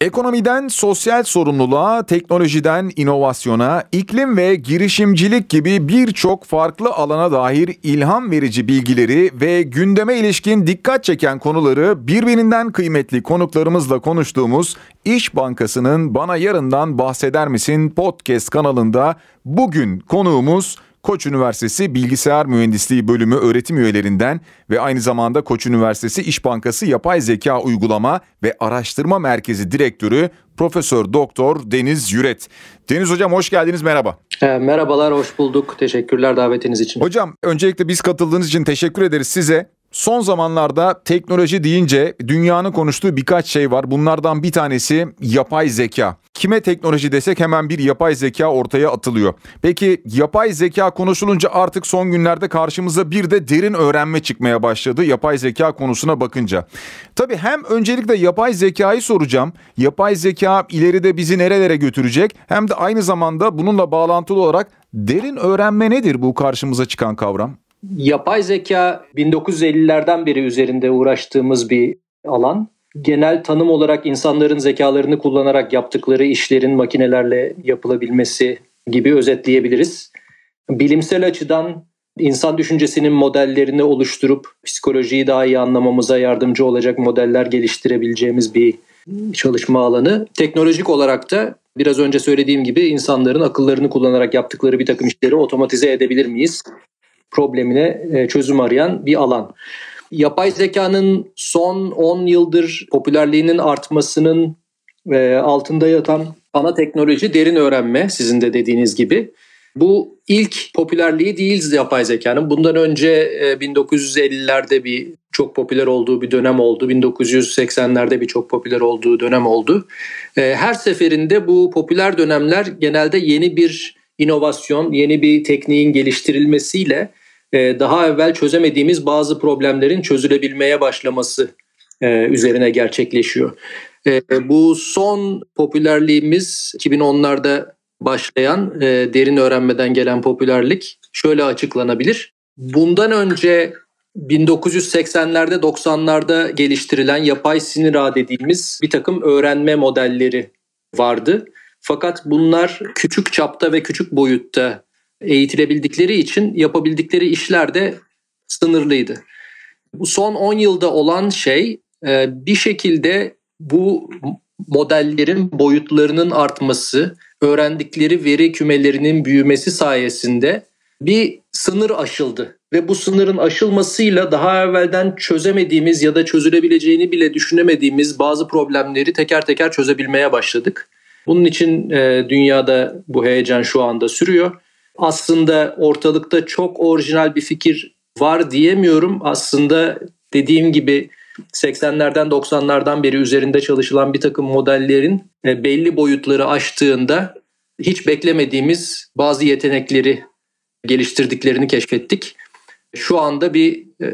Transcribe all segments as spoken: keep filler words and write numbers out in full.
Ekonomiden sosyal sorumluluğa, teknolojiden inovasyona, iklim ve girişimcilik gibi birçok farklı alana dair ilham verici bilgileri ve gündeme ilişkin dikkat çeken konuları birbirinden kıymetli konuklarımızla konuştuğumuz İş Bankası'nın Bana Yarından Bahseder Misin podcast kanalında bugün konuğumuz Koç Üniversitesi Bilgisayar Mühendisliği Bölümü öğretim üyelerinden ve aynı zamanda Koç Üniversitesi İş Bankası Yapay Zeka Uygulama ve Araştırma Merkezi Direktörü Profesör Doktor Deniz Yüret. Deniz Hocam hoş geldiniz, merhaba. E, merhabalar, hoş bulduk. Teşekkürler davetiniz için. Hocam öncelikle biz katıldığınız için teşekkür ederiz size. Son zamanlarda teknoloji deyince dünyanın konuştuğu birkaç şey var. Bunlardan bir tanesi yapay zeka. Kime teknoloji desek hemen bir yapay zeka ortaya atılıyor. Peki yapay zeka konuşulunca artık son günlerde karşımıza bir de derin öğrenme çıkmaya başladı yapay zeka konusuna bakınca. Tabii hem öncelikle yapay zekayı soracağım. Yapay zeka ileride bizi nerelere götürecek? Hem de aynı zamanda bununla bağlantılı olarak derin öğrenme nedir bu karşımıza çıkan kavram? Yapay zeka bin dokuz yüz ellilerden beri üzerinde uğraştığımız bir alan. Genel tanım olarak insanların zekalarını kullanarak yaptıkları işlerin makinelerle yapılabilmesi gibi özetleyebiliriz. Bilimsel açıdan insan düşüncesinin modellerini oluşturup psikolojiyi daha iyi anlamamıza yardımcı olacak modeller geliştirebileceğimiz bir çalışma alanı. Teknolojik olarak da biraz önce söylediğim gibi insanların akıllarını kullanarak yaptıkları bir takım işleri otomatize edebilir miyiz problemine çözüm arayan bir alan. Yapay zekanın son on yıldır popülerliğinin artmasının altında yatan ana teknoloji derin öğrenme, sizin de dediğiniz gibi. Bu ilk popülerliği değil yapay zekanın. Bundan önce bin dokuz yüz ellilerde bir çok popüler olduğu bir dönem oldu. bin dokuz yüz seksenlerde bir çok popüler olduğu dönem oldu. Her seferinde bu popüler dönemler genelde yeni bir inovasyon, yeni bir tekniğin geliştirilmesiyle daha evvel çözemediğimiz bazı problemlerin çözülebilmeye başlaması üzerine gerçekleşiyor. Bu son popülerliğimiz iki bin onlarda başlayan derin öğrenmeden gelen popülerlik şöyle açıklanabilir. Bundan önce bin dokuz yüz seksenlerde doksanlarda geliştirilen yapay sinir ağ dediğimiz bir takım öğrenme modelleri vardı. Fakat bunlar küçük çapta ve küçük boyutta eğitilebildikleri için yapabildikleri işler de sınırlıydı. Bu son on yılda olan şey bir şekilde bu modellerin boyutlarının artması, öğrendikleri veri kümelerinin büyümesi sayesinde bir sınır aşıldı. Ve bu sınırın aşılmasıyla daha evvelden çözemediğimiz ya da çözülebileceğini bile düşünemediğimiz bazı problemleri teker teker çözebilmeye başladık. Bunun için e, dünyada bu heyecan şu anda sürüyor. Aslında ortalıkta çok orijinal bir fikir var diyemiyorum. Aslında dediğim gibi seksenlerden doksanlardan beri üzerinde çalışılan bir takım modellerin e, belli boyutları aştığında hiç beklemediğimiz bazı yetenekleri geliştirdiklerini keşfettik. Şu anda bir e,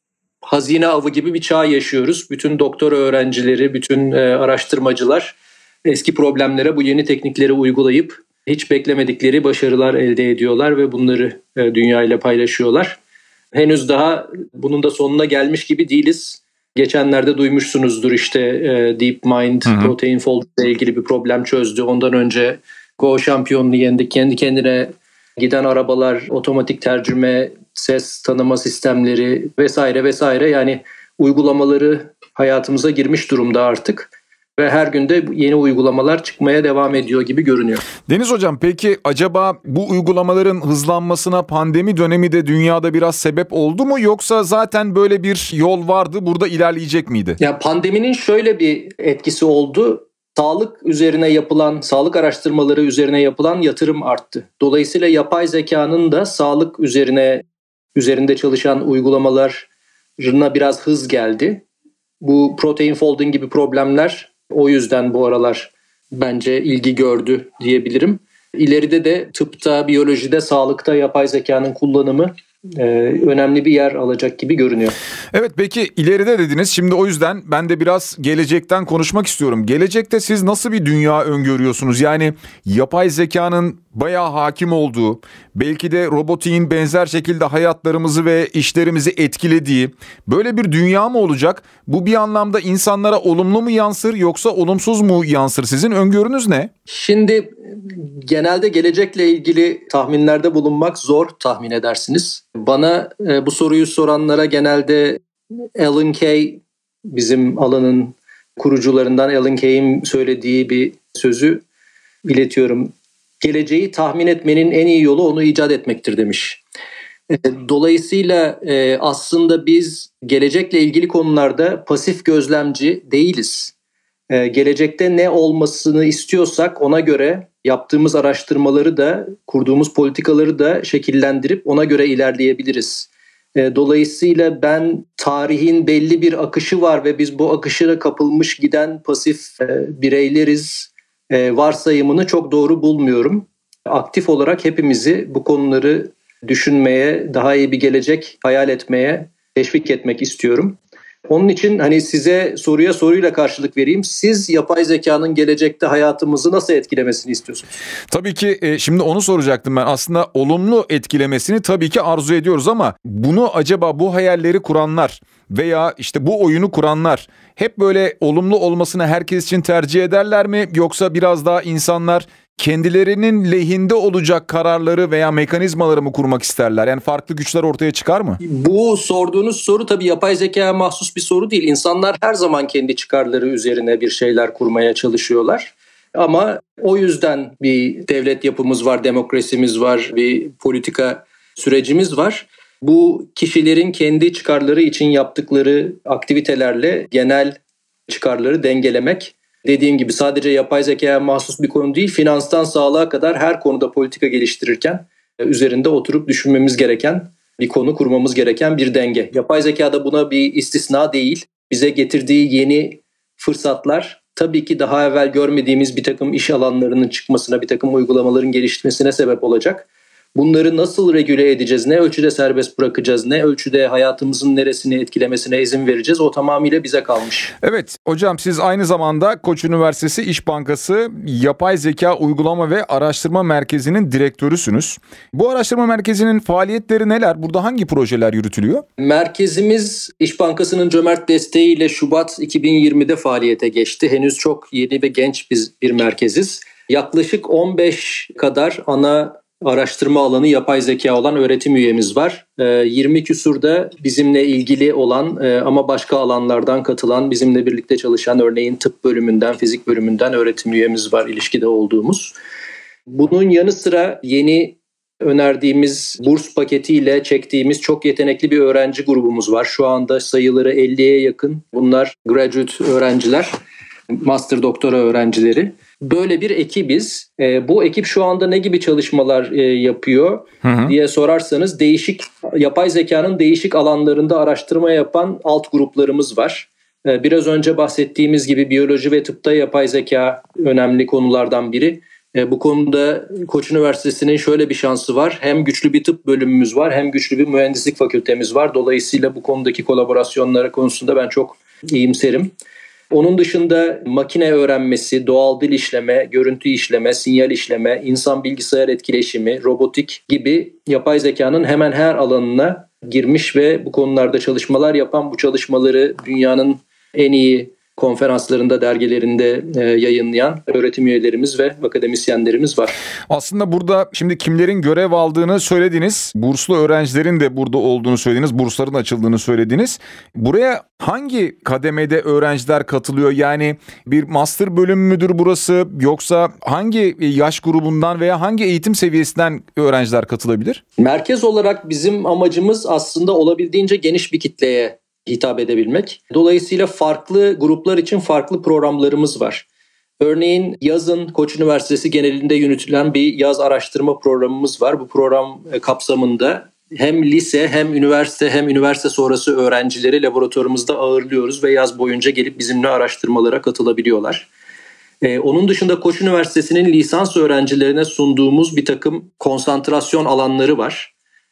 hazine avı gibi bir çağ yaşıyoruz. Bütün doktora öğrencileri, bütün e, araştırmacılar eski problemlere bu yeni teknikleri uygulayıp hiç beklemedikleri başarılar elde ediyorlar ve bunları e, dünya ile paylaşıyorlar. Henüz daha bunun da sonuna gelmiş gibi değiliz. Geçenlerde duymuşsunuzdur işte e, DeepMind, hı hı. Protein Fold ile ilgili bir problem çözdü. Ondan önce Go şampiyonunu yendik. Kendi kendine giden arabalar, otomatik tercüme, ses tanıma sistemleri vesaire vesaire. Yani uygulamaları hayatımıza girmiş durumda artık. Ve her günde yeni uygulamalar çıkmaya devam ediyor gibi görünüyor. Deniz Hocam, peki acaba bu uygulamaların hızlanmasına pandemi dönemi de dünyada biraz sebep oldu mu? Yoksa zaten böyle bir yol vardı, burada ilerleyecek miydi? Ya pandeminin şöyle bir etkisi oldu. Sağlık üzerine yapılan, sağlık araştırmaları üzerine yapılan yatırım arttı. Dolayısıyla yapay zekanın da sağlık üzerine üzerinde çalışan uygulamalarına biraz hız geldi. Bu protein folding gibi problemler o yüzden bu aralar bence ilgi gördü diyebilirim. İleride de tıpta, biyolojide, sağlıkta yapay zekanın kullanımı e, önemli bir yer alacak gibi görünüyor. Evet, peki ileride dediniz. Şimdi o yüzden ben de biraz gelecekten konuşmak istiyorum. Gelecekte siz nasıl bir dünya öngörüyorsunuz? Yani yapay zekanın bayağı hakim olduğu, belki de robotiğin benzer şekilde hayatlarımızı ve işlerimizi etkilediği böyle bir dünya mı olacak? Bu bir anlamda insanlara olumlu mu yansır yoksa olumsuz mu yansır? Sizin öngörünüz ne? Şimdi genelde gelecekle ilgili tahminlerde bulunmak zor, tahmin edersiniz. Bana e, bu soruyu soranlara genelde Alan Kay, bizim alanın kurucularından Alan Kay'in söylediği bir sözü iletiyorum. Geleceği tahmin etmenin en iyi yolu onu icat etmektir demiş. Dolayısıyla aslında biz gelecekle ilgili konularda pasif gözlemci değiliz. Gelecekte ne olmasını istiyorsak ona göre yaptığımız araştırmaları da, kurduğumuz politikaları da şekillendirip ona göre ilerleyebiliriz. Dolayısıyla ben tarihin belli bir akışı var ve biz bu akışına kapılmış giden pasif bireyleriz varsayımını çok doğru bulmuyorum. Aktif olarak hepimizi bu konuları düşünmeye, daha iyi bir gelecek hayal etmeye teşvik etmek istiyorum. Onun için hani size soruya soruyla karşılık vereyim. Siz yapay zekanın gelecekte hayatımızı nasıl etkilemesini istiyorsunuz? Tabii ki e, şimdi onu soracaktım ben. Aslında olumlu etkilemesini tabii ki arzu ediyoruz ama bunu acaba bu hayalleri kuranlar veya işte bu oyunu kuranlar hep böyle olumlu olmasını herkes için tercih ederler mi? Yoksa biraz daha insanlar kendilerinin lehinde olacak kararları veya mekanizmaları mı kurmak isterler? Yani farklı güçler ortaya çıkar mı? Bu sorduğunuz soru tabii yapay zekaya mahsus bir soru değil. İnsanlar her zaman kendi çıkarları üzerine bir şeyler kurmaya çalışıyorlar. Ama o yüzden bir devlet yapımız var, demokrasimiz var, bir politika sürecimiz var. Bu kişilerin kendi çıkarları için yaptıkları aktivitelerle genel çıkarları dengelemek, dediğim gibi sadece yapay zekaya mahsus bir konu değil, finanstan sağlığa kadar her konuda politika geliştirirken üzerinde oturup düşünmemiz gereken bir konu, kurmamız gereken bir denge. Yapay zeka da buna bir istisna değil. Bize getirdiği yeni fırsatlar tabii ki daha evvel görmediğimiz bir takım iş alanlarının çıkmasına, bir takım uygulamaların gelişmesine sebep olacak. Bunları nasıl regüle edeceğiz, ne ölçüde serbest bırakacağız, ne ölçüde hayatımızın neresini etkilemesine izin vereceğiz, o tamamıyla bize kalmış. Evet hocam, siz aynı zamanda Koç Üniversitesi İş Bankası Yapay Zeka Uygulama ve Araştırma Merkezi'nin direktörüsünüz. Bu araştırma merkezinin faaliyetleri neler? Burada hangi projeler yürütülüyor? Merkezimiz İş Bankası'nın cömert desteğiyle Şubat iki bin yirmide faaliyete geçti. Henüz çok yeni ve genç bir, bir merkeziz. Yaklaşık on beş kadar ana araştırma alanı yapay zeka olan öğretim üyemiz var. yirmi küsurda bizimle ilgili olan ama başka alanlardan katılan, bizimle birlikte çalışan, örneğin tıp bölümünden, fizik bölümünden öğretim üyemiz var, ilişkide olduğumuz. Bunun yanı sıra yeni önerdiğimiz burs paketiyle çektiğimiz çok yetenekli bir öğrenci grubumuz var. Şu anda sayıları elliye yakın. Bunlar graduate öğrenciler, master doktora öğrencileri. Böyle bir ekibiz. E, bu ekip şu anda ne gibi çalışmalar e, yapıyor hı hı. diye sorarsanız, değişik yapay zekanın değişik alanlarında araştırma yapan alt gruplarımız var. E, biraz önce bahsettiğimiz gibi biyoloji ve tıpta yapay zeka önemli konulardan biri. E, bu konuda Koç Üniversitesi'nin şöyle bir şansı var. Hem güçlü bir tıp bölümümüz var, hem güçlü bir mühendislik fakültemiz var. Dolayısıyla bu konudaki kolaborasyonlara konusunda ben çok iyimserim. Onun dışında makine öğrenmesi, doğal dil işleme, görüntü işleme, sinyal işleme, insan bilgisayar etkileşimi, robotik gibi yapay zekanın hemen her alanına girmiş ve bu konularda çalışmalar yapan, bu çalışmaları dünyanın en iyi konferanslarında, dergilerinde e, yayınlayan öğretim üyelerimiz ve akademisyenlerimiz var. Aslında burada şimdi kimlerin görev aldığını söylediniz. Burslu öğrencilerin de burada olduğunu söylediniz. Bursların açıldığını söylediniz. Buraya hangi kademede öğrenciler katılıyor? Yani bir master bölüm müdür burası? Yoksa hangi yaş grubundan veya hangi eğitim seviyesinden öğrenciler katılabilir? Merkez olarak bizim amacımız aslında olabildiğince geniş bir kitleye hitap edebilmek. Dolayısıyla farklı gruplar için farklı programlarımız var. Örneğin yazın Koç Üniversitesi genelinde yürütülen bir yaz araştırma programımız var. Bu program kapsamında hem lise hem üniversite hem üniversite sonrası öğrencileri laboratuvarımızda ağırlıyoruz ve yaz boyunca gelip bizimle araştırmalara katılabiliyorlar. Ee, onun dışında Koç Üniversitesi'nin lisans öğrencilerine sunduğumuz bir takım konsantrasyon alanları var.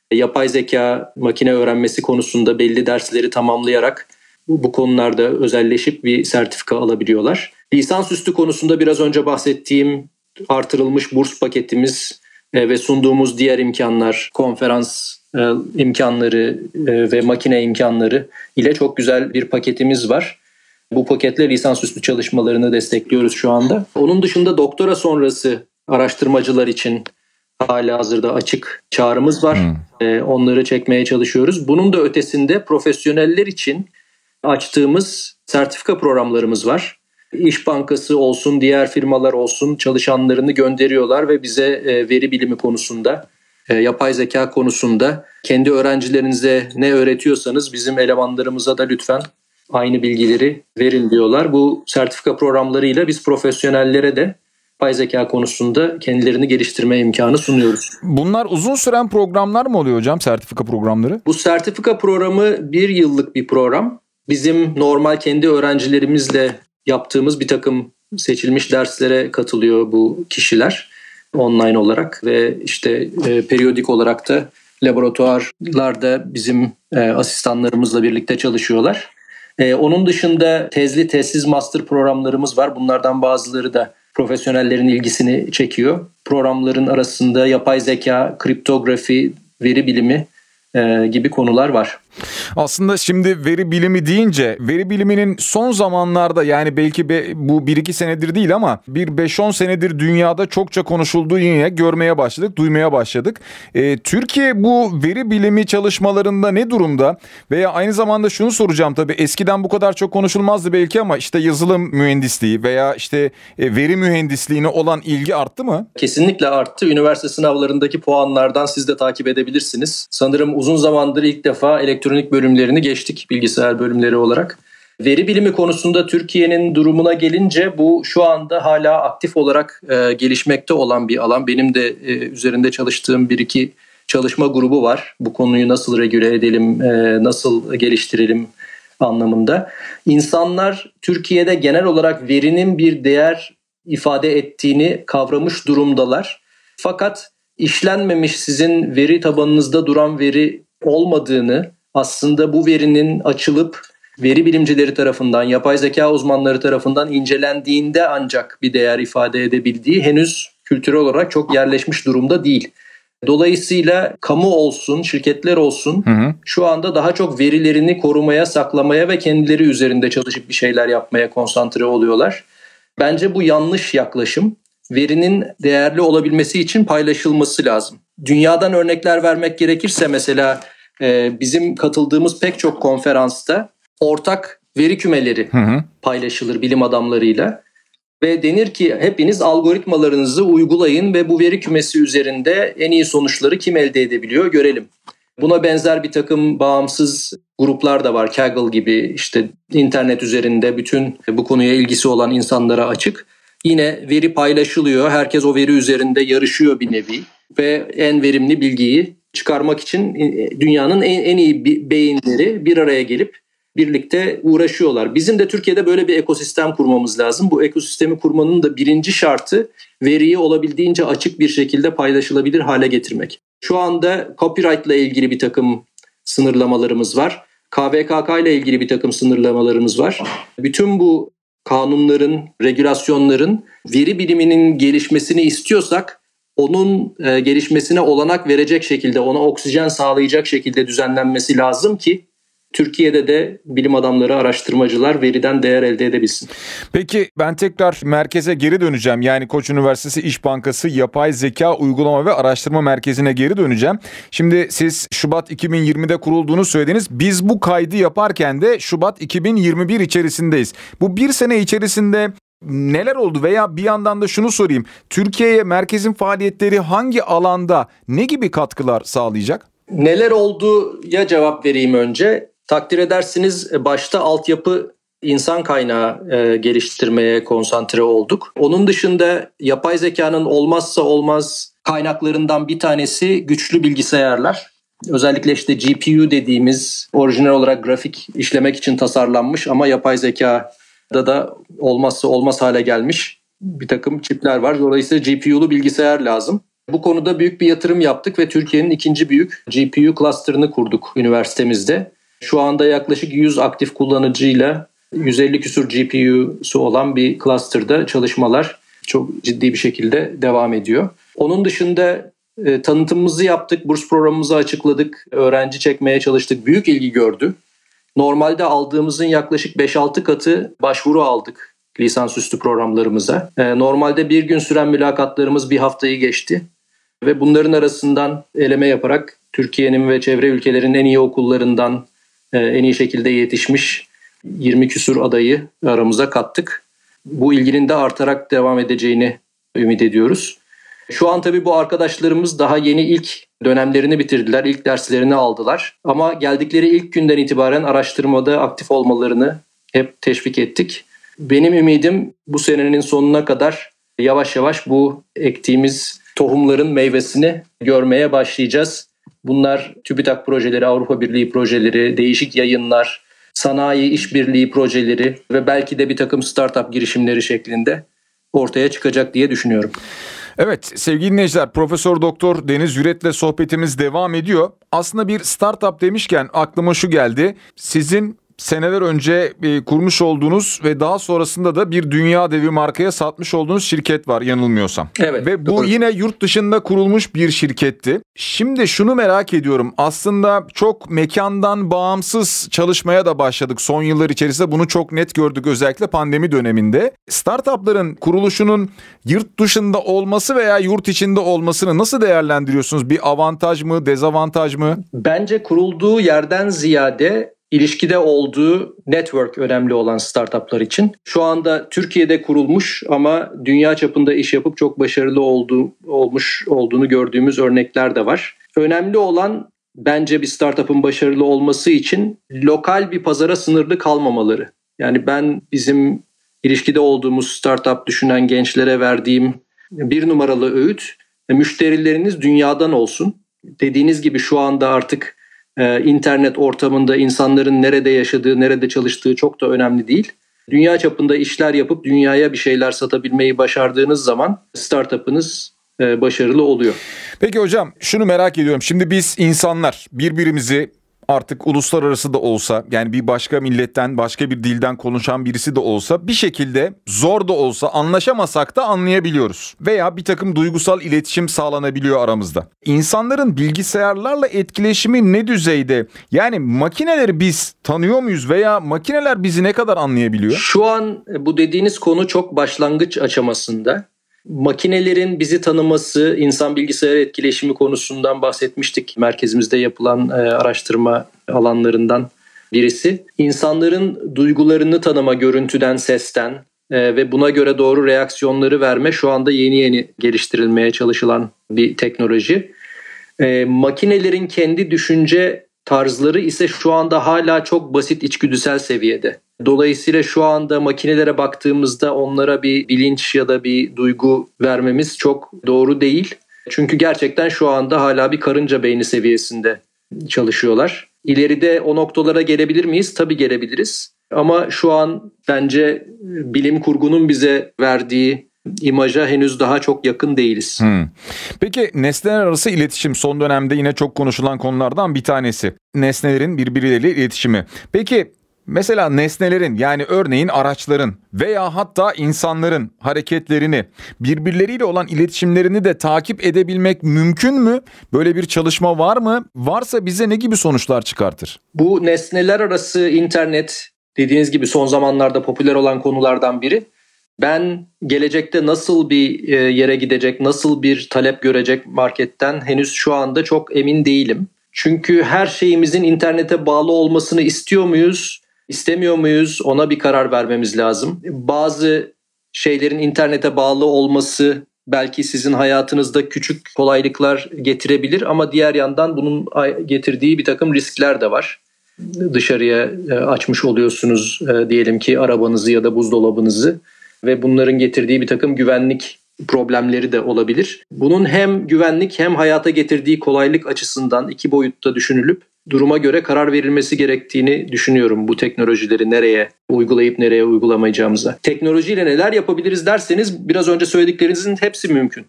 yapay zeka, makine öğrenmesi konusunda belli dersleri tamamlayarak bu, bu konularda özelleşip bir sertifika alabiliyorlar. Lisansüstü konusunda biraz önce bahsettiğim artırılmış burs paketimiz e, ve sunduğumuz diğer imkanlar, konferans e, imkanları e, ve makine imkanları ile çok güzel bir paketimiz var. Bu paketle lisansüstü çalışmalarını destekliyoruz şu anda. Onun dışında doktora sonrası araştırmacılar için halihazırda açık çağrımız var. Hmm. E, onları çekmeye çalışıyoruz. Bunun da ötesinde profesyoneller için açtığımız sertifika programlarımız var. İş Bankası olsun, diğer firmalar olsun çalışanlarını gönderiyorlar ve bize e, veri bilimi konusunda, e, yapay zeka konusunda kendi öğrencilerinize ne öğretiyorsanız bizim elemanlarımıza da lütfen aynı bilgileri verin diyorlar. Bu sertifika programlarıyla biz profesyonellere de yapay zeka konusunda kendilerini geliştirme imkanı sunuyoruz. Bunlar uzun süren programlar mı oluyor hocam, sertifika programları? Bu sertifika programı bir yıllık bir program. Bizim normal kendi öğrencilerimizle yaptığımız bir takım seçilmiş derslere katılıyor bu kişiler online olarak ve işte e, periyodik olarak da laboratuvarlarda bizim e, asistanlarımızla birlikte çalışıyorlar. E, onun dışında tezli, tezsiz master programlarımız var. Bunlardan bazıları da profesyonellerin ilgisini çekiyor. Programların arasında yapay zeka, kriptografi, veri bilimi e, gibi konular var. Aslında şimdi veri bilimi deyince veri biliminin son zamanlarda, yani belki be, bu bir iki senedir değil ama bir beş on senedir dünyada çokça konuşulduğu yine görmeye başladık, duymaya başladık. Ee, Türkiye bu veri bilimi çalışmalarında ne durumda? Veya aynı zamanda şunu soracağım, tabii eskiden bu kadar çok konuşulmazdı belki ama işte yazılım mühendisliği veya işte e, veri mühendisliğine olan ilgi arttı mı? Kesinlikle arttı. Üniversite sınavlarındaki puanlardan siz de takip edebilirsiniz. Sanırım uzun zamandır ilk defa elektronik bölümlerini geçtik bilgisayar bölümleri olarak. Veri bilimi konusunda Türkiye'nin durumuna gelince bu şu anda hala aktif olarak e, gelişmekte olan bir alan. Benim de e, üzerinde çalıştığım bir iki çalışma grubu var. Bu konuyu nasıl regüle edelim, e, nasıl geliştirelim anlamında. İnsanlar Türkiye'de genel olarak verinin bir değer ifade ettiğini kavramış durumdalar. Fakat işlenmemiş, sizin veri tabanınızda duran veri olmadığını, aslında bu verinin açılıp veri bilimcileri tarafından, yapay zeka uzmanları tarafından incelendiğinde ancak bir değer ifade edebildiği henüz kültürel olarak çok yerleşmiş durumda değil. Dolayısıyla kamu olsun, şirketler olsun hı hı. şu anda daha çok verilerini korumaya, saklamaya ve kendileri üzerinde çalışıp bir şeyler yapmaya konsantre oluyorlar. Bence bu yanlış yaklaşım. Verinin değerli olabilmesi için paylaşılması lazım. Dünyadan örnekler vermek gerekirse mesela bizim katıldığımız pek çok konferansta ortak veri kümeleri hı hı. paylaşılır bilim adamlarıyla. Ve denir ki hepiniz algoritmalarınızı uygulayın ve bu veri kümesi üzerinde en iyi sonuçları kim elde edebiliyor görelim. Buna benzer bir takım bağımsız gruplar da var. Kaggle gibi, işte internet üzerinde bütün bu konuya ilgisi olan insanlara açık. Yine veri paylaşılıyor. Herkes o veri üzerinde yarışıyor bir nevi ve en verimli bilgiyi çıkarmak için dünyanın en, en iyi beyinleri bir araya gelip birlikte uğraşıyorlar. Bizim de Türkiye'de böyle bir ekosistem kurmamız lazım. Bu ekosistemi kurmanın da birinci şartı veriyi olabildiğince açık bir şekilde paylaşılabilir hale getirmek. Şu anda copyright ile ilgili bir takım sınırlamalarımız var. K V K K ile ilgili bir takım sınırlamalarımız var. Bütün bu kanunların, regülasyonların veri biliminin gelişmesini istiyorsak onun e, gelişmesine olanak verecek şekilde, ona oksijen sağlayacak şekilde düzenlenmesi lazım ki Türkiye'de de bilim adamları, araştırmacılar veriden değer elde edebilsin. Peki ben tekrar merkeze geri döneceğim. Yani Koç Üniversitesi İş Bankası Yapay Zeka Uygulama ve Araştırma Merkezi'ne geri döneceğim. Şimdi siz Şubat iki bin yirmide kurulduğunu söylediniz. Biz bu kaydı yaparken de Şubat iki bin yirmi bir içerisindeyiz. Bu bir sene içerisinde neler oldu veya bir yandan da şunu sorayım. Türkiye'ye merkezin faaliyetleri hangi alanda, ne gibi katkılar sağlayacak? Neler olduya cevap vereyim önce. Takdir edersiniz başta altyapı, insan kaynağı e, geliştirmeye konsantre olduk. Onun dışında yapay zekanın olmazsa olmaz kaynaklarından bir tanesi güçlü bilgisayarlar. Özellikle işte G P U dediğimiz orijinal olarak grafik işlemek için tasarlanmış ama yapay zekada da olmazsa olmaz hale gelmiş bir takım çipler var. Dolayısıyla G P U'lu bilgisayar lazım. Bu konuda büyük bir yatırım yaptık ve Türkiye'nin ikinci büyük G P U cluster'ını kurduk üniversitemizde. Şu anda yaklaşık yüz aktif kullanıcıyla yüz elli küsur G P U'su olan bir cluster'da çalışmalar çok ciddi bir şekilde devam ediyor. Onun dışında e, tanıtımımızı yaptık, burs programımızı açıkladık, öğrenci çekmeye çalıştık. Büyük ilgi gördü. Normalde aldığımızın yaklaşık beş altı katı başvuru aldık lisansüstü programlarımıza. E, normalde bir gün süren mülakatlarımız bir haftayı geçti. Ve bunların arasından eleme yaparak Türkiye'nin ve çevre ülkelerin en iyi okullarından e, en iyi şekilde yetişmiş yirmi küsur adayı aramıza kattık. Bu ilginin de artarak devam edeceğini ümit ediyoruz. Şu an tabii bu arkadaşlarımız daha yeni ilk dönemlerini bitirdiler, ilk derslerini aldılar. Ama geldikleri ilk günden itibaren araştırmada aktif olmalarını hep teşvik ettik. Benim ümidim bu senenin sonuna kadar yavaş yavaş bu ektiğimiz tohumların meyvesini görmeye başlayacağız. Bunlar TÜBİTAK projeleri, Avrupa Birliği projeleri, değişik yayınlar, sanayi işbirliği projeleri ve belki de bir takım startup girişimleri şeklinde ortaya çıkacak diye düşünüyorum. Evet sevgili dinleyiciler, Profesör Doktor Deniz Yürek'le sohbetimiz devam ediyor. Aslında bir startup demişken aklıma şu geldi. Sizin seneler önce e, kurmuş olduğunuz ve daha sonrasında da bir dünya devi markaya satmış olduğunuz şirket var yanılmıyorsam. Evet. Ve bu doğru. yine yurt dışında kurulmuş bir şirketti. Şimdi şunu merak ediyorum. Aslında çok mekandan bağımsız çalışmaya da başladık. Son yıllar içerisinde bunu çok net gördük, özellikle pandemi döneminde. Startupların kuruluşunun yurt dışında olması veya yurt içinde olmasını nasıl değerlendiriyorsunuz? Bir avantaj mı, dezavantaj mı? Bence kurulduğu yerden ziyade İlişkide olduğu network önemli olan startuplar için. Şu anda Türkiye'de kurulmuş ama dünya çapında iş yapıp çok başarılı olduğu, olmuş olduğunu gördüğümüz örnekler de var. Önemli olan bence bir startup'ın başarılı olması için lokal bir pazara sınırlı kalmamaları. Yani ben bizim ilişkide olduğumuz startup düşünen gençlere verdiğim bir numaralı öğüt, müşterileriniz dünyadan olsun. Dediğiniz gibi şu anda artık İnternet ortamında insanların nerede yaşadığı, nerede çalıştığı çok da önemli değil. Dünya çapında işler yapıp dünyaya bir şeyler satabilmeyi başardığınız zaman startup'ınız başarılı oluyor. Peki hocam, şunu merak ediyorum. Şimdi biz insanlar birbirimizi artık uluslararası da olsa, yani bir başka milletten, başka bir dilden konuşan birisi de olsa bir şekilde zor da olsa anlaşamasak da anlayabiliyoruz. Veya bir takım duygusal iletişim sağlanabiliyor aramızda. İnsanların bilgisayarlarla etkileşimi ne düzeyde? Yani makineleri biz tanıyor muyuz veya makineler bizi ne kadar anlayabiliyor? Şu an bu dediğiniz konu çok başlangıç aşamasında. Makinelerin bizi tanıması, insan bilgisayar etkileşimi konusundan bahsetmiştik. Merkezimizde yapılan e, araştırma alanlarından birisi. İnsanların duygularını tanıma, görüntüden, sesten e, ve buna göre doğru reaksiyonları verme şu anda yeni yeni geliştirilmeye çalışılan bir teknoloji. E, makinelerin kendi düşünce tarzları ise şu anda hala çok basit içgüdüsel seviyede. Dolayısıyla şu anda makinelere baktığımızda onlara bir bilinç ya da bir duygu vermemiz çok doğru değil. Çünkü gerçekten şu anda hala bir karınca beyni seviyesinde çalışıyorlar. İleride o noktalara gelebilir miyiz? Tabii gelebiliriz. Ama şu an bence bilim kurgunun bize verdiği imaja henüz daha çok yakın değiliz. Hmm. Peki nesneler arası iletişim son dönemde yine çok konuşulan konulardan bir tanesi. Nesnelerin birbirleriyle iletişimi. Peki mesela nesnelerin, yani örneğin araçların veya hatta insanların hareketlerini, birbirleriyle olan iletişimlerini de takip edebilmek mümkün mü? Böyle bir çalışma var mı? Varsa bize ne gibi sonuçlar çıkartır? Bu nesneler arası internet dediğiniz gibi son zamanlarda popüler olan konulardan biri. Ben gelecekte nasıl bir yere gidecek, nasıl bir talep görecek marketten henüz şu anda çok emin değilim. Çünkü her şeyimizin internete bağlı olmasını istiyor muyuz, istemiyor muyuz, ona bir karar vermemiz lazım. Bazı şeylerin internete bağlı olması belki sizin hayatınızda küçük kolaylıklar getirebilir ama diğer yandan bunun getirdiği bir takım riskler de var. Dışarıya açmış oluyorsunuz diyelim ki arabanızı ya da buzdolabınızı ve bunların getirdiği bir takım güvenlik problemleri de olabilir. Bunun hem güvenlik hem hayata getirdiği kolaylık açısından iki boyutta düşünülüp duruma göre karar verilmesi gerektiğini düşünüyorum bu teknolojileri nereye uygulayıp nereye uygulamayacağımıza. Teknolojiyle neler yapabiliriz derseniz biraz önce söylediklerinizin hepsi mümkün.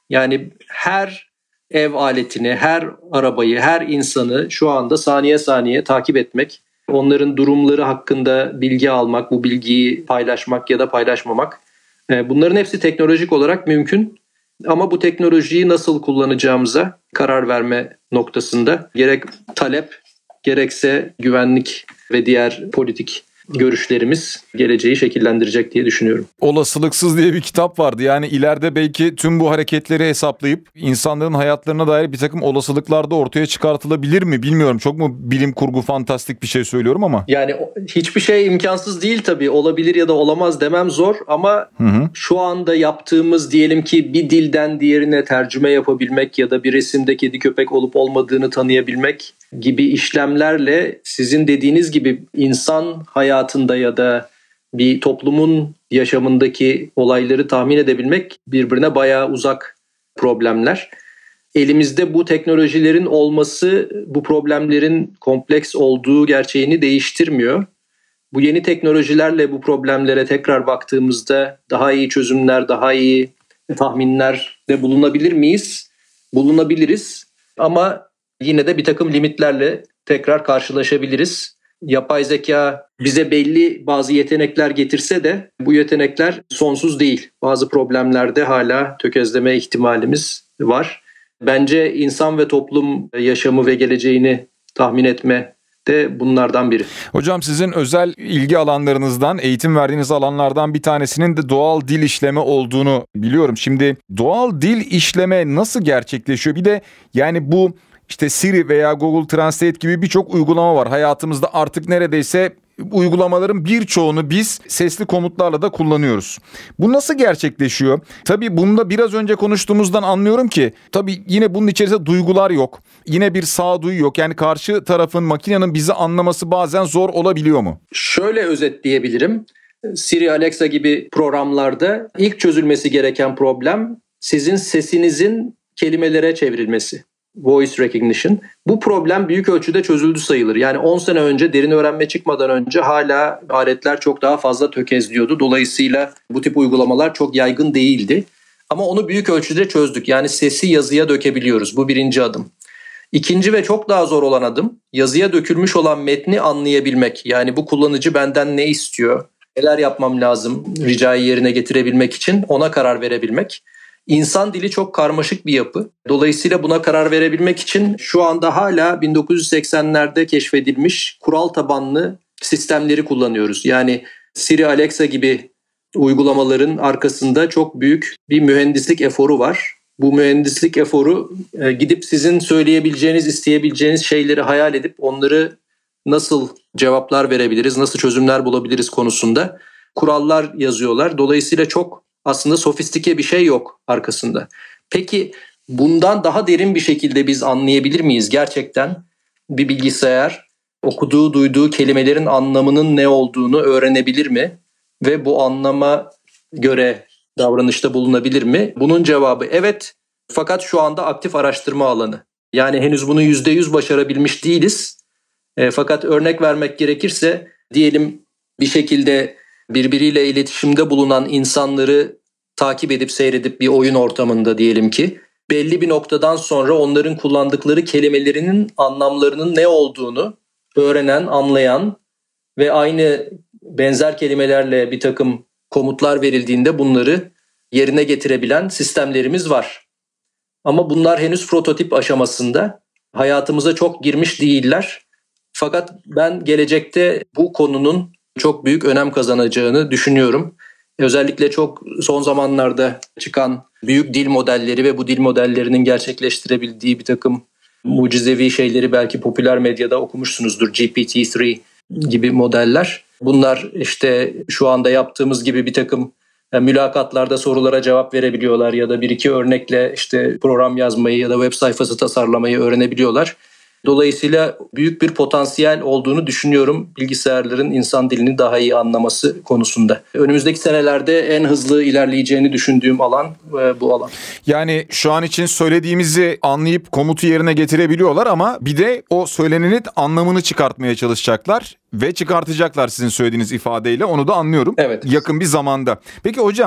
Yani her ev aletini, her arabayı, her insanı şu anda saniye saniye takip etmek, onların durumları hakkında bilgi almak, bu bilgiyi paylaşmak ya da paylaşmamak. Bunların hepsi teknolojik olarak mümkün. Ama bu teknolojiyi nasıl kullanacağımıza karar verme noktasında gerek talep gerekse güvenlik ve diğer politik görüşlerimiz geleceği şekillendirecek diye düşünüyorum. Olasılıksız diye bir kitap vardı. Yani ileride belki tüm bu hareketleri hesaplayıp insanların hayatlarına dair bir takım olasılıklar da ortaya çıkartılabilir mi bilmiyorum. Çok mu bilim kurgu fantastik bir şey söylüyorum ama. Yani hiçbir şey imkansız değil tabii. Olabilir ya da olamaz demem zor ama hı hı. Şu anda yaptığımız diyelim ki bir dilden diğerine tercüme yapabilmek ya da bir resimde kedi köpek olup olmadığını tanıyabilmek gibi işlemlerle sizin dediğiniz gibi insan hayatında ya da bir toplumun yaşamındaki olayları tahmin edebilmek birbirine bayağı uzak problemler. Elimizde bu teknolojilerin olması bu problemlerin kompleks olduğu gerçeğini değiştirmiyor. Bu yeni teknolojilerle bu problemlere tekrar baktığımızda daha iyi çözümler, daha iyi tahminlerde bulunabilir miyiz? Bulunabiliriz ama yine de bir takım limitlerle tekrar karşılaşabiliriz. Yapay zeka bize belli bazı yetenekler getirse de bu yetenekler sonsuz değil. Bazı problemlerde hala tökezleme ihtimalimiz var. Bence insan ve toplum yaşamı ve geleceğini tahmin etme de bunlardan biri. Hocam sizin özel ilgi alanlarınızdan, eğitim verdiğiniz alanlardan bir tanesinin de doğal dil işleme olduğunu biliyorum. Şimdi doğal dil işleme nasıl gerçekleşiyor? Bir de yani bu işte Siri veya Google Translate gibi birçok uygulama var. Hayatımızda artık neredeyse uygulamaların birçoğunu biz sesli komutlarla da kullanıyoruz. Bu nasıl gerçekleşiyor? Tabii bunda biraz önce konuştuğumuzdan anlıyorum ki tabii yine bunun içerisinde duygular yok. Yine bir sağduyu yok. Yani karşı tarafın, makinenin bizi anlaması bazen zor olabiliyor mu? Şöyle özetleyebilirim. Siri, Alexa gibi programlarda ilk çözülmesi gereken problem sizin sesinizin kelimelere çevrilmesi. Voice recognition. Bu problem büyük ölçüde çözüldü sayılır. Yani on sene önce derin öğrenme çıkmadan önce hala aletler çok daha fazla tökezliyordu. Dolayısıyla bu tip uygulamalar çok yaygın değildi. Ama onu büyük ölçüde çözdük. Yani sesi yazıya dökebiliyoruz. Bu birinci adım. İkinci ve çok daha zor olan adım yazıya dökülmüş olan metni anlayabilmek. Yani bu kullanıcı benden ne istiyor? Neler yapmam lazım ricayı yerine getirebilmek için ona karar verebilmek. İnsan dili çok karmaşık bir yapı. Dolayısıyla buna karar verebilmek için şu anda hala bin dokuz yüz seksenlerde keşfedilmiş kural tabanlı sistemleri kullanıyoruz. Yani Siri, Alexa gibi uygulamaların arkasında çok büyük bir mühendislik eforu var. Bu mühendislik eforu gidip sizin söyleyebileceğiniz, isteyebileceğiniz şeyleri hayal edip onları nasıl cevaplar verebiliriz, nasıl çözümler bulabiliriz konusunda kurallar yazıyorlar. Dolayısıyla çok aslında sofistike bir şey yok arkasında. Peki bundan daha derin bir şekilde biz anlayabilir miyiz? Gerçekten bir bilgisayar okuduğu, duyduğu kelimelerin anlamının ne olduğunu öğrenebilir mi? Ve bu anlama göre davranışta bulunabilir mi? Bunun cevabı evet. Fakat şu anda aktif araştırma alanı. Yani henüz bunu yüzde yüz başarabilmiş değiliz. E, fakat örnek vermek gerekirse diyelim bir şekilde birbiriyle iletişimde bulunan insanları takip edip seyredip bir oyun ortamında diyelim ki belli bir noktadan sonra onların kullandıkları kelimelerinin anlamlarının ne olduğunu öğrenen, anlayan ve aynı benzer kelimelerle bir takım komutlar verildiğinde bunları yerine getirebilen sistemlerimiz var. Ama bunlar henüz prototip aşamasında. Hayatımıza çok girmiş değiller. Fakat ben gelecekte bu konunun çok büyük önem kazanacağını düşünüyorum. Özellikle çok son zamanlarda çıkan büyük dil modelleri ve bu dil modellerinin gerçekleştirebildiği bir takım mucizevi şeyleri belki popüler medyada okumuşsunuzdur. G P T üç gibi modeller. Bunlar işte şu anda yaptığımız gibi bir takım yani mülakatlarda sorulara cevap verebiliyorlar ya da bir iki örnekle işte program yazmayı ya da web sayfası tasarlamayı öğrenebiliyorlar. Dolayısıyla büyük bir potansiyel olduğunu düşünüyorum bilgisayarların insan dilini daha iyi anlaması konusunda. Önümüzdeki senelerde en hızlı ilerleyeceğini düşündüğüm alan bu alan. Yani şu an için söylediğimizi anlayıp komutu yerine getirebiliyorlar ama bir de o söylenenin anlamını çıkartmaya çalışacaklar ve çıkartacaklar sizin söylediğiniz ifadeyle. Onu da anlıyorum. Evet. Yakın bir zamanda. Peki hocam,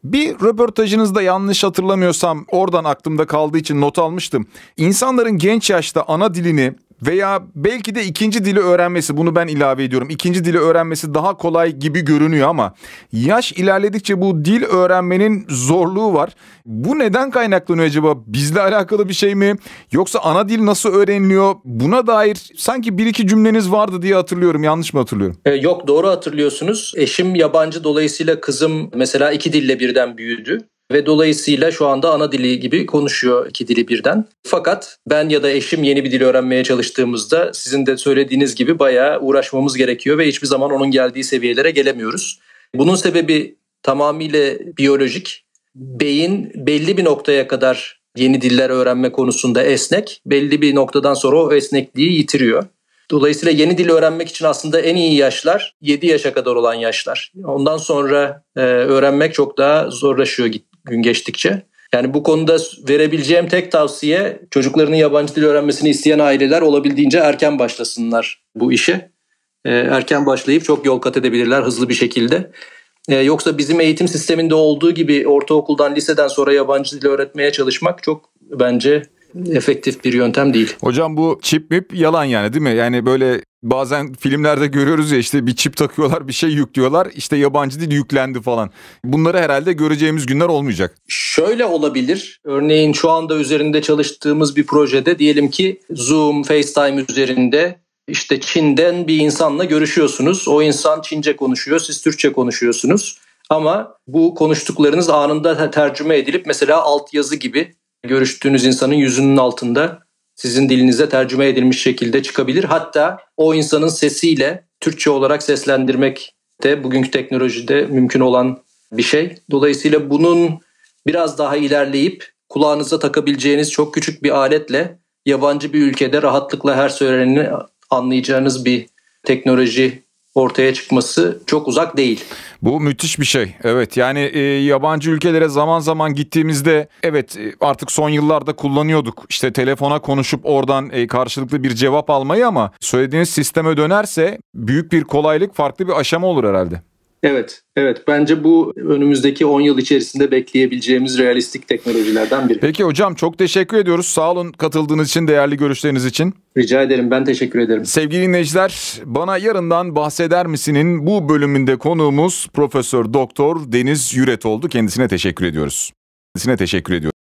Bir röportajınızda yanlış hatırlamıyorsam oradan aklımda kaldığı için not almıştım. İnsanların genç yaşta ana dilini veya belki de ikinci dili öğrenmesi, bunu ben ilave ediyorum. İkinci dili öğrenmesi daha kolay gibi görünüyor ama yaş ilerledikçe bu dil öğrenmenin zorluğu var. Bu neden kaynaklanıyor acaba? Bizle alakalı bir şey mi? Yoksa ana dil nasıl öğreniliyor? Buna dair sanki bir iki cümleniz vardı diye hatırlıyorum. Yanlış mı hatırlıyorum? E, yok, doğru hatırlıyorsunuz. Eşim yabancı, dolayısıyla kızım mesela iki dille birden büyüdü. Ve dolayısıyla şu anda ana dili gibi konuşuyor iki dili birden. Fakat ben ya da eşim yeni bir dil öğrenmeye çalıştığımızda sizin de söylediğiniz gibi bayağı uğraşmamız gerekiyor ve hiçbir zaman onun geldiği seviyelere gelemiyoruz. Bunun sebebi tamamıyla biyolojik. Beyin belli bir noktaya kadar yeni diller öğrenme konusunda esnek, belli bir noktadan sonra o esnekliği yitiriyor. Dolayısıyla yeni dil öğrenmek için aslında en iyi yaşlar yedi yaşa kadar olan yaşlar. Ondan sonra e, öğrenmek çok daha zorlaşıyor gün geçtikçe. Yani bu konuda verebileceğim tek tavsiye, çocuklarının yabancı dil öğrenmesini isteyen aileler olabildiğince erken başlasınlar bu işe. E, erken başlayıp çok yol kat edebilirler hızlı bir şekilde. E, yoksa bizim eğitim sisteminde olduğu gibi ortaokuldan, liseden sonra yabancı dil öğretmeye çalışmak çok bence efektif bir yöntem değil. Hocam bu çip mip yalan yani, değil mi? Yani böyle bazen filmlerde görüyoruz ya, işte bir çip takıyorlar, bir şey yüklüyorlar, işte yabancı dil yüklendi falan. Bunları herhalde göreceğimiz günler olmayacak. Şöyle olabilir. Örneğin şu anda üzerinde çalıştığımız bir projede diyelim ki Zoom, FaceTime üzerinde işte Çin'den bir insanla görüşüyorsunuz. O insan Çince konuşuyor, siz Türkçe konuşuyorsunuz. Ama bu konuştuklarınız anında tercüme edilip mesela altyazı gibi görüştüğünüz insanın yüzünün altında sizin dilinize tercüme edilmiş şekilde çıkabilir. Hatta o insanın sesiyle Türkçe olarak seslendirmek de bugünkü teknolojide mümkün olan bir şey. Dolayısıyla bunun biraz daha ilerleyip kulağınıza takabileceğiniz çok küçük bir aletle yabancı bir ülkede rahatlıkla her söyleneni anlayacağınız bir teknoloji ortaya çıkması çok uzak değil. Bu müthiş bir şey. Evet, yani e, yabancı ülkelere zaman zaman gittiğimizde evet e, artık son yıllarda kullanıyorduk. İşte telefona konuşup oradan e, karşılıklı bir cevap almayı, ama söylediğiniz sisteme dönerse büyük bir kolaylık, farklı bir aşama olur herhalde. Evet, evet. Bence bu önümüzdeki on yıl içerisinde bekleyebileceğimiz realistik teknolojilerden biri. Peki hocam, çok teşekkür ediyoruz. Sağ olun katıldığınız için, değerli görüşleriniz için. Rica ederim, ben teşekkür ederim. Sevgili dinleyiciler, Bana Yarından Bahseder Misin'in bu bölümünde konuğumuz Profesör Doktor Deniz Yüret oldu. Kendisine teşekkür ediyoruz. Kendisine teşekkür ediyoruz.